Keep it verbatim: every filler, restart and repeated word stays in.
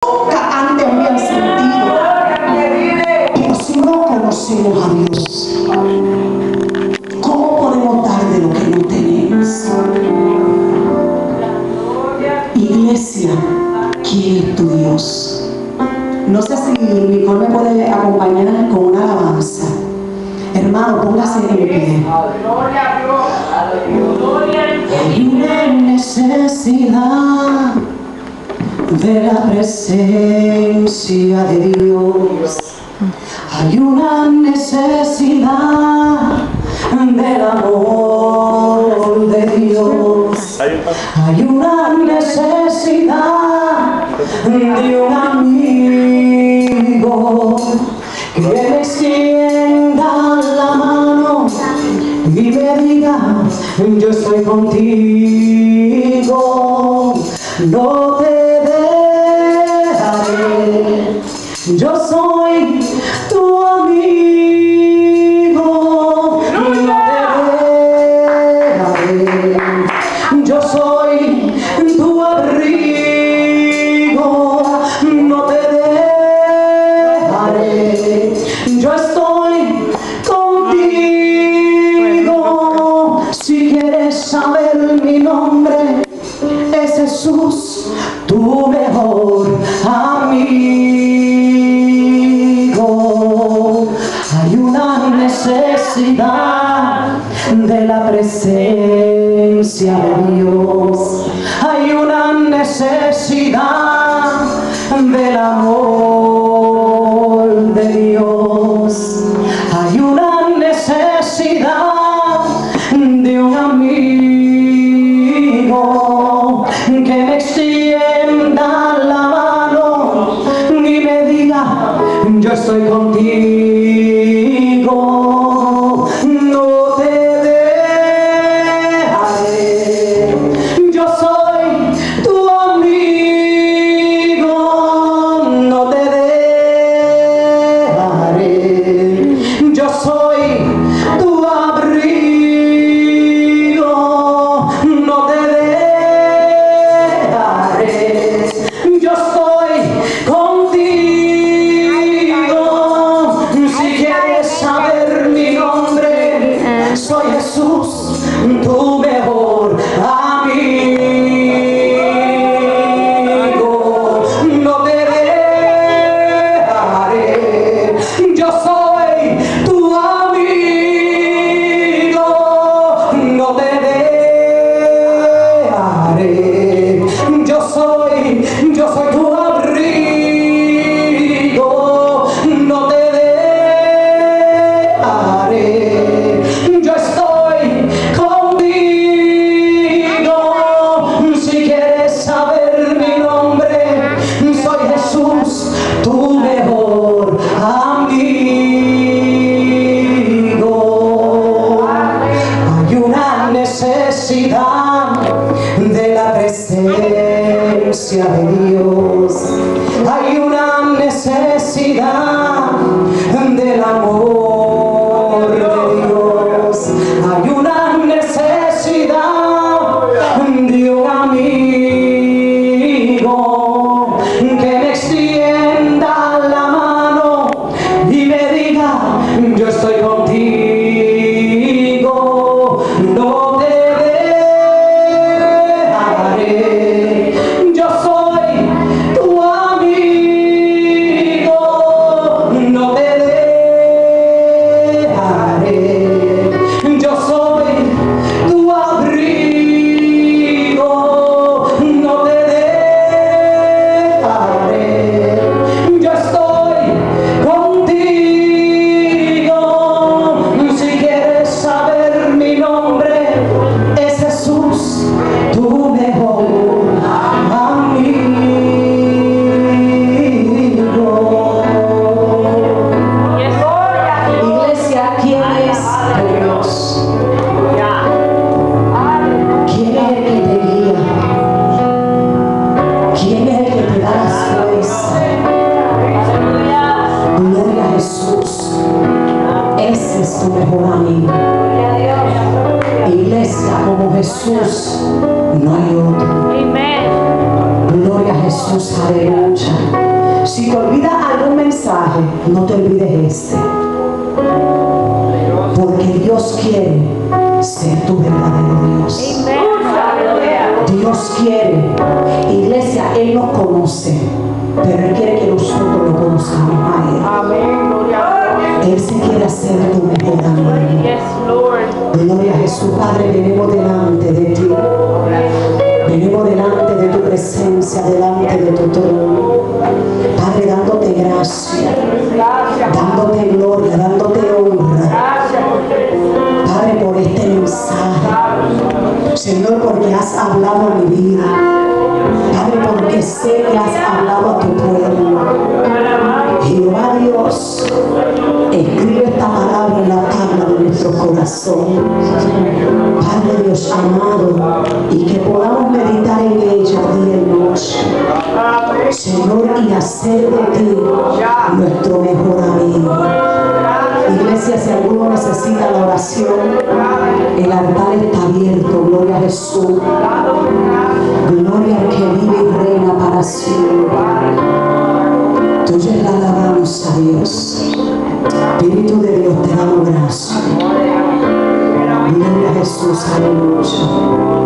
nunca antes habían sentido. Pero si no conocemos a Dios, ¿cómo podemos dar de lo que no tenemos? Iglesia, ¿quién es tu Dios? No sé si Nicole me puede acompañar con una alabanza. Hermano, póngase en pie. Hay una necesidad de la presencia de Dios. Hay una necesidad del amor de Dios. Hay una necesidad de un amigo que me extienda la mano y me diga: yo estoy contigo, no te dejaré, yo soy tu amigo, no te dejaré, yo soy tu abrigo, no te dejaré, yo estoy contigo. Si quieres saber mi nombre, es Jesús, tu mejor amigo. Hay una necesidad de la presencia de Dios. Hay una necesidad del amor de Dios. Hay una necesidad de un amigo que me extienda la mano y me diga: yo estoy contigo, no te dejaré, yo soy tu amigo, no te dejaré, yo soy tu abrigo, no te dejaré, yo estoy contigo. Si quieres saber mi nombre, soy Jesús, tu mejor amigo. No te dejaré, yo soy tu amigo. No te dejaré, yo soy, yo soy tu abrigo. No te dejaré, yo estoy contigo. Si quieres saber mi nombre, soy Jesús, tu mejor amigo. Hay una necesidad de la presencia de Dios. Hay una necesidad del amor de Dios. Hay una necesidad de un amigo que me extienda la mano y me diga: yo estoy contigo, no te dejaré, yo soy tu amigo, no te dejaré, yo soy tu abrigo, no te dejaré, yo estoy contigo. Si quieres saber mi nombre, es Jesús, tu mejor amigo. Iglesia, ¿quién es Dios? ¿Quién es el que te guía? ¿Quién es el que te da las fuerzas? Gloria a Jesús. Ese es tu mejor amigo. Iglesia, como Jesús no hay otro. Gloria a Jesús, aleluya. olvides este. Porque Dios quiere ser tu verdadero Dios. Dios quiere, iglesia, Él nos conoce, pero Él quiere que nosotros lo conozcamos a Él. Él se quiere hacer tu mejor amigo. Gloria a Jesús. Padre, venimos delante de ti. Venimos delante de tu presencia, delante de tu trono. Padre, dándote gracia, dándote gloria, dándote honra. Padre, por este mensaje. Señor, porque has hablado a mi vida. Padre, porque sé que has hablado a tu pueblo. Jehová Dios, escribe esta palabra en la tabla de nuestro corazón. Padre Dios amado, y que podamos meditar en ella día y noche. Señor, y hacer de ti nuestro mejor amigo. Iglesia, si alguno necesita la oración, el altar está abierto. Gloria a Jesús. Gloria al que vive y reina para siempre. Tuya es la alabanza, Dios. Espíritu de Dios, te damos gracias. Gloria a Jesús, aleluya.